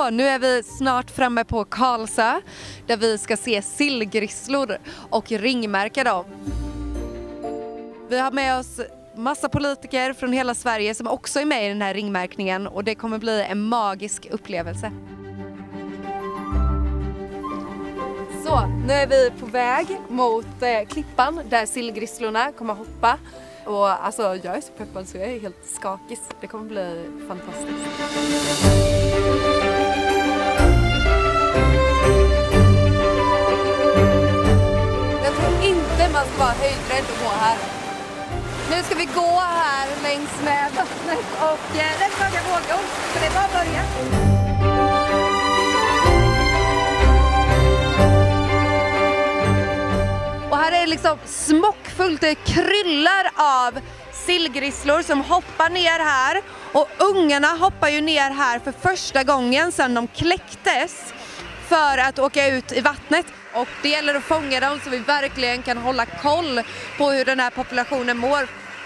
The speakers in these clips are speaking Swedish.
Så, nu är vi snart framme på Karlsö där vi ska se sillgrisslor och ringmärka dem. Vi har med oss massa politiker från hela Sverige som också är med i den här ringmärkningen och det kommer bli en magisk upplevelse. Så, nu är vi på väg mot klippan där sillgrisslorna kommer hoppa. Och alltså, jag är så peppad så jag är helt skakig. Det kommer bli fantastiskt. Jag tror inte man ska vara höjdrädd och gå här. Nu ska vi gå här längs med vattnet och rätt höga vågor. Så det är bara att börja. Och här är det liksom smockfullt, det kryllar av sillgrisslor som hoppar ner här. Och ungarna hoppar ju ner här för första gången sedan de kläcktes för att åka ut i vattnet. Och det gäller att fånga dem så vi verkligen kan hålla koll på hur den här populationen mår.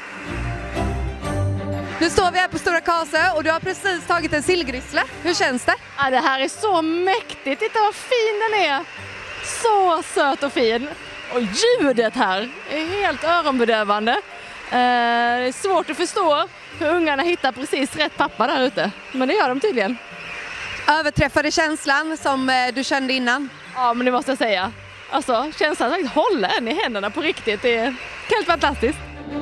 Nu står vi här på Stora Karlsö och du har precis tagit en sillgrissla. Hur känns det? Ja, det här är så mäktigt. Titta vad fin den är. Så söt och fin. Och ljudet här är helt öronbedövande. Det är svårt att förstå hur ungarna hittar precis rätt pappa där ute. Men det gör de tydligen. Överträffade känslan som du kände innan? Ja, men det måste jag säga. Alltså, känslan att hålla en i händerna på riktigt, det är helt fantastiskt.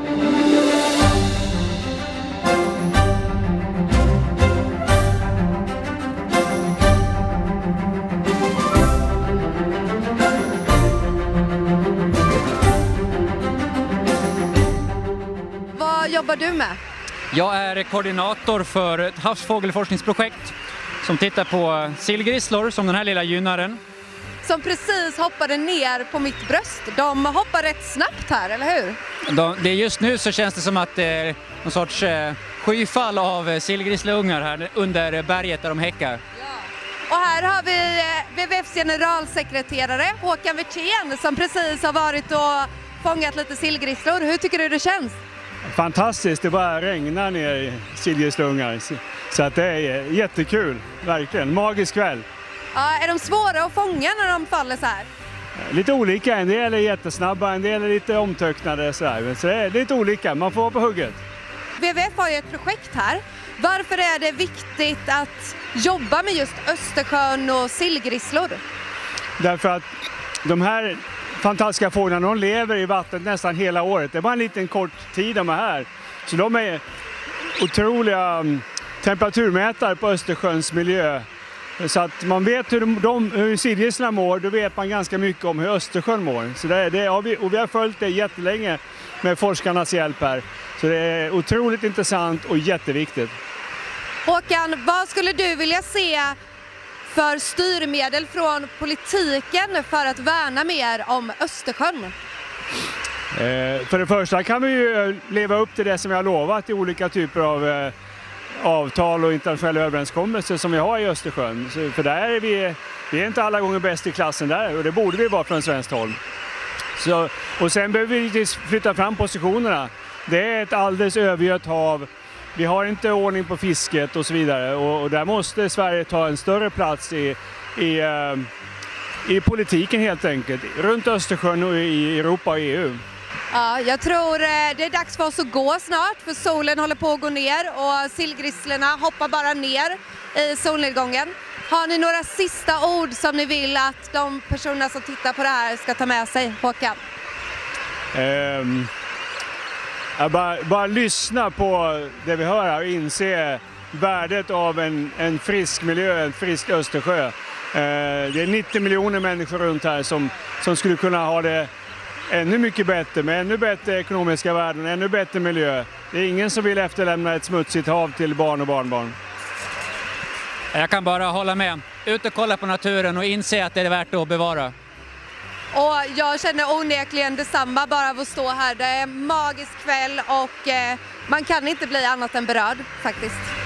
Vad jobbar du med? Jag är koordinator för ett havsfågelforskningsprojekt som tittar på sillgrisslor som den här lilla gynnaren. Som precis hoppade ner på mitt bröst. De hoppar rätt snabbt här, eller hur? Det är just nu så känns det som att det är någon sorts skyfall av sillgrisslungar här under berget där de häckar. Ja. Och här har vi WWFs generalsekreterare Håkan Wirtén som precis har varit och fångat lite sillgrisslor. Hur tycker du det känns? Fantastiskt, det bara regnar ner sillgrisslungar. Så att det är jättekul, verkligen. Magisk kväll. Ja, är de svåra att fånga när de faller så här? Lite olika, en del är jättesnabba, en del är lite omtöcknade. Så det är lite olika, man får vara på hugget. WWF har ju ett projekt här. Varför är det viktigt att jobba med just Östersjön och sillgrisslor? Därför att de här fantastiska fåglarna, de lever i vattnet nästan hela året. Det är bara en liten kort tid de är här. Så de är otroliga temperaturmätare på Östersjöns miljö. Så att man vet hur sillgrisslorna mår, då vet man ganska mycket om hur Östersjön mår. Så vi har följt det jättelänge med forskarnas hjälp här. Så det är otroligt intressant och jätteviktigt. Håkan, vad skulle du vilja se för styrmedel från politiken för att värna mer om Östersjön? För det första kan vi ju leva upp till det som vi har lovat i olika typer av avtal och internationella överenskommelser som vi har i Östersjön. För där är vi är inte alla gånger bäst i klassen där och det borde vi vara från svenskt håll. Och sen behöver vi flytta fram positionerna. Det är ett alldeles övergött hav. Vi har inte ordning på fisket och så vidare och där måste Sverige ta en större plats i politiken helt enkelt. Runt Östersjön och i Europa och EU. Ja, jag tror det är dags för oss att gå snart för solen håller på att gå ner och sillgrisslorna hoppar bara ner i solnedgången. Har ni några sista ord som ni vill att de personer som tittar på det här ska ta med sig, Håkan? Bara lyssna på det vi hör här och inse värdet av en frisk miljö, en frisk Östersjö. Det är 90 miljoner människor runt här som skulle kunna ha det ännu mycket bättre, med ännu bättre ekonomiska värden, ännu bättre miljö. Det är ingen som vill efterlämna ett smutsigt hav till barn och barnbarn. Jag kan bara hålla med. Ut och kolla på naturen och inse att det är värt att bevara. Och jag känner onekligen detsamma bara av att stå här. Det är en magisk kväll och man kan inte bli annat än berörd faktiskt.